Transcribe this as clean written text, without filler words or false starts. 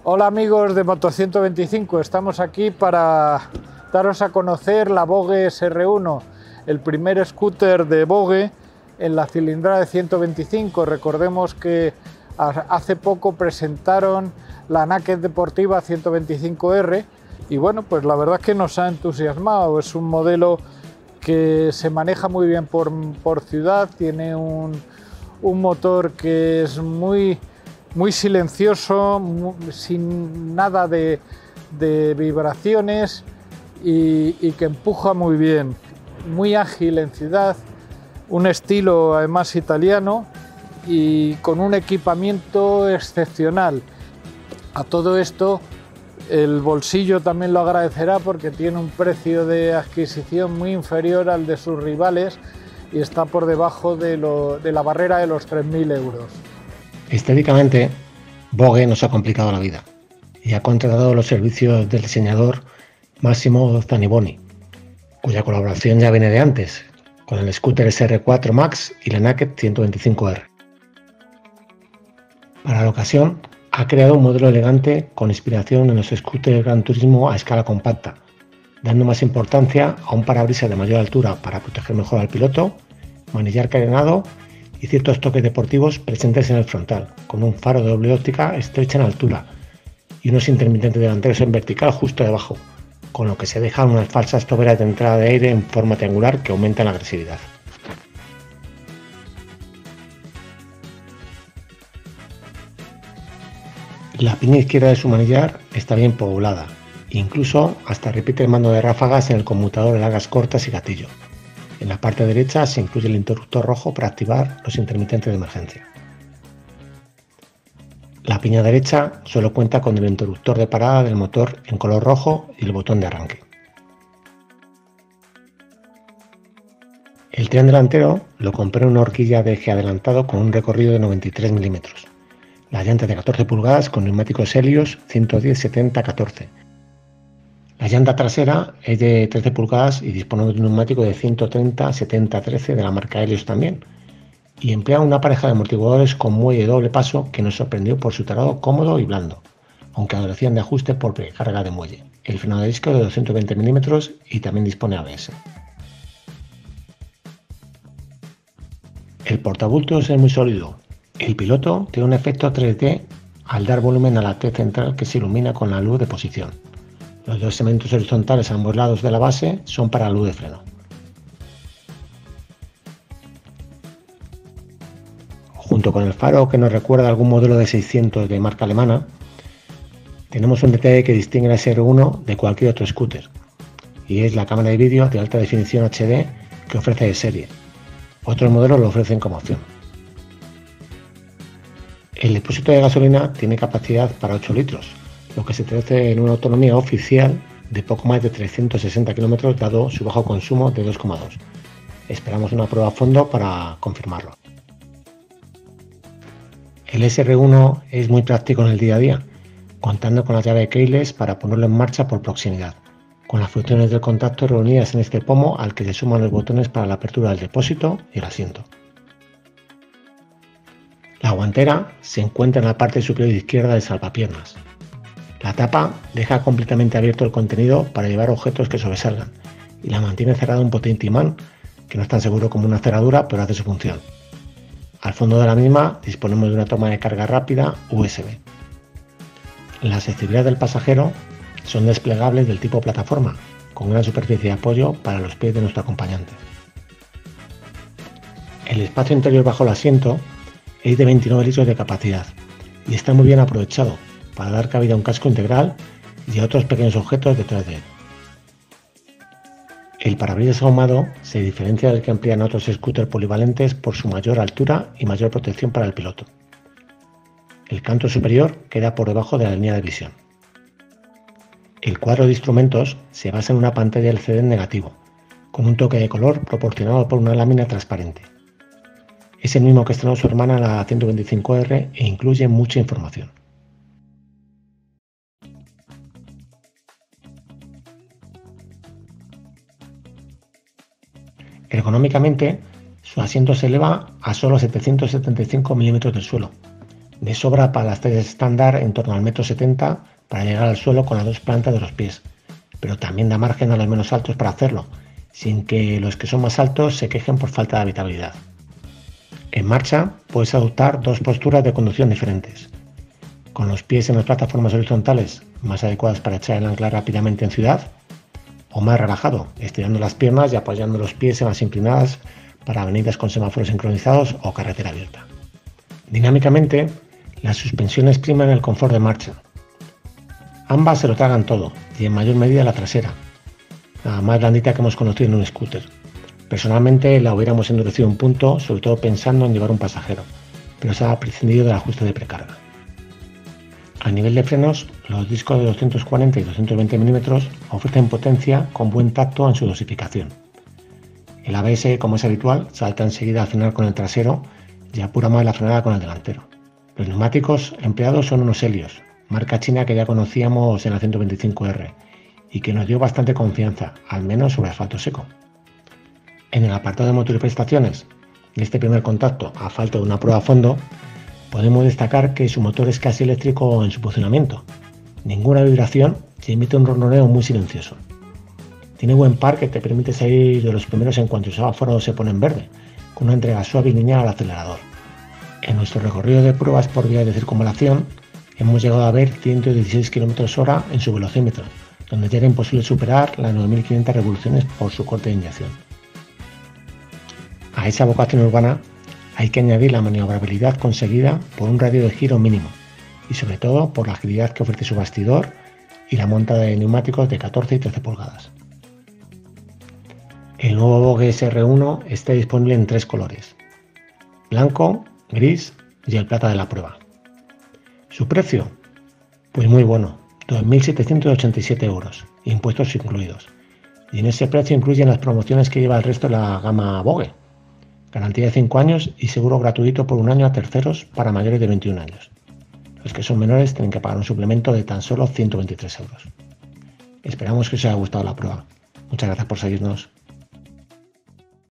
Hola amigos de Moto 125, estamos aquí para daros a conocer la Vogue SR1, el primer scooter de Vogue en la cilindrada de 125. Recordemos que hace poco presentaron la Naked Deportiva 125R y bueno, pues la verdad es que nos ha entusiasmado. Es un modelo que se maneja muy bien por ciudad, tiene un motor que es muy silencioso, sin nada de vibraciones y que empuja muy bien, muy ágil en ciudad, un estilo además italiano y con un equipamiento excepcional. A todo esto el bolsillo también lo agradecerá porque tiene un precio de adquisición muy inferior al de sus rivales y está por debajo de la barrera de los 3.000 euros. Estéticamente, Vogue nos ha complicado la vida y ha contratado los servicios del diseñador Massimo Zaniboni, cuya colaboración ya viene de antes, con el scooter SR4 Max y la Naked 125R. Para la ocasión, ha creado un modelo elegante con inspiración en los scooters Gran Turismo a escala compacta, dando más importancia a un parabrisas de mayor altura para proteger mejor al piloto, manillar carenado y ciertos toques deportivos presentes en el frontal, con un faro de doble óptica estrecha en altura y unos intermitentes delanteros en vertical justo debajo, con lo que se dejan unas falsas toberas de entrada de aire en forma triangular que aumentan la agresividad. La piña izquierda de su manillar está bien poblada, incluso hasta repite el mando de ráfagas en el conmutador de largas cortas y gatillo. En la parte derecha se incluye el interruptor rojo para activar los intermitentes de emergencia. La piña derecha solo cuenta con el interruptor de parada del motor en color rojo y el botón de arranque. El tren delantero lo compré en una horquilla de eje adelantado con un recorrido de 93 milímetros. Las llantas de 14 pulgadas con neumáticos Helios 110-70-14. La llanta trasera es de 13 pulgadas y dispone de un neumático de 130-70-13 de la marca Helios también, y emplea una pareja de amortiguadores con muelle de doble paso que nos sorprendió por su traslado cómodo y blando, aunque adolecían de ajuste por precarga de muelle. El freno de disco de 220 milímetros y también dispone ABS. El portabultos es muy sólido. El piloto tiene un efecto 3D al dar volumen a la T central que se ilumina con la luz de posición. Los dos segmentos horizontales a ambos lados de la base son para luz de freno. Junto con el faro que nos recuerda a algún modelo de 600 de marca alemana, tenemos un detalle que distingue al SR1 de cualquier otro scooter, y es la cámara de vídeo de alta definición HD que ofrece de serie. Otros modelos lo ofrecen como opción. El depósito de gasolina tiene capacidad para 8 litros, lo que se traduce en una autonomía oficial de poco más de 360 km dado su bajo consumo de 2,2. Esperamos una prueba a fondo para confirmarlo. El SR1 es muy práctico en el día a día, contando con la llave keyless para ponerlo en marcha por proximidad, con las funciones del contacto reunidas en este pomo al que se suman los botones para la apertura del depósito y el asiento. La guantera se encuentra en la parte superior izquierda del salvapiernas. La tapa deja completamente abierto el contenido para llevar objetos que sobresalgan y la mantiene cerrada un potente imán que no es tan seguro como una cerradura, pero hace su función. Al fondo de la misma disponemos de una toma de carga rápida USB. Las accesibilidades del pasajero son desplegables del tipo plataforma, con gran superficie de apoyo para los pies de nuestro acompañante. El espacio interior bajo el asiento es de 29 litros de capacidad y está muy bien aprovechado para dar cabida a un casco integral y a otros pequeños objetos detrás de él. El parabrisas ahumado se diferencia del que emplean otros scooters polivalentes por su mayor altura y mayor protección para el piloto. El canto superior queda por debajo de la línea de visión. El cuadro de instrumentos se basa en una pantalla LCD negativo, con un toque de color proporcionado por una lámina transparente. Es el mismo que estrenó su hermana la 125R e incluye mucha información. Ergonómicamente, su asiento se eleva a solo 775 milímetros del suelo, De sobra para las tallas estándar en torno al 1,70 m para llegar al suelo con las dos plantas de los pies, pero también da margen a los menos altos para hacerlo, sin que los que son más altos se quejen por falta de habitabilidad. En marcha puedes adoptar dos posturas de conducción diferentes, con los pies en las plataformas horizontales más adecuadas para echar el ancla rápidamente en ciudad, o más relajado, estirando las piernas y apoyando los pies en las inclinadas para avenidas con semáforos sincronizados o carretera abierta. Dinámicamente, las suspensiones priman el confort de marcha. Ambas se lo tragan todo, y en mayor medida la trasera, la más blandita que hemos conocido en un scooter. Personalmente la hubiéramos endurecido un punto, sobre todo pensando en llevar un pasajero, pero se ha prescindido del ajuste de precarga. A nivel de frenos, los discos de 240 y 220 mm ofrecen potencia con buen tacto en su dosificación. El ABS, como es habitual, salta enseguida al frenar con el trasero y apura más la frenada con el delantero. Los neumáticos empleados son unos Helios, marca china que ya conocíamos en la 125R y que nos dio bastante confianza, al menos sobre asfalto seco. En el apartado de motor y prestaciones, de este primer contacto, a falta de una prueba a fondo, podemos destacar que su motor es casi eléctrico en su funcionamiento. Ninguna vibración y emite un ronroneo muy silencioso. Tiene buen par que te permite salir de los primeros en cuanto el semáforo se pone en verde, con una entrega suave y lineal al acelerador. En nuestro recorrido de pruebas por vías de circunvalación, hemos llegado a ver 116 km/h en su velocímetro, donde ya era imposible superar las 9.500 revoluciones por su corte de inyección. A esa vocación urbana hay que añadir la maniobrabilidad conseguida por un radio de giro mínimo y sobre todo por la agilidad que ofrece su bastidor y la monta de neumáticos de 14 y 13 pulgadas. El nuevo Vogue SR1 está disponible en tres colores: blanco, gris y el plata de la prueba. ¿Su precio? Pues muy bueno, 2.787 €, impuestos incluidos. Y en ese precio incluyen las promociones que lleva el resto de la gama Vogue. Garantía de 5 años y seguro gratuito por un año a terceros para mayores de 21 años. Los que son menores tienen que pagar un suplemento de tan solo 123 €. Esperamos que os haya gustado la prueba. Muchas gracias por seguirnos.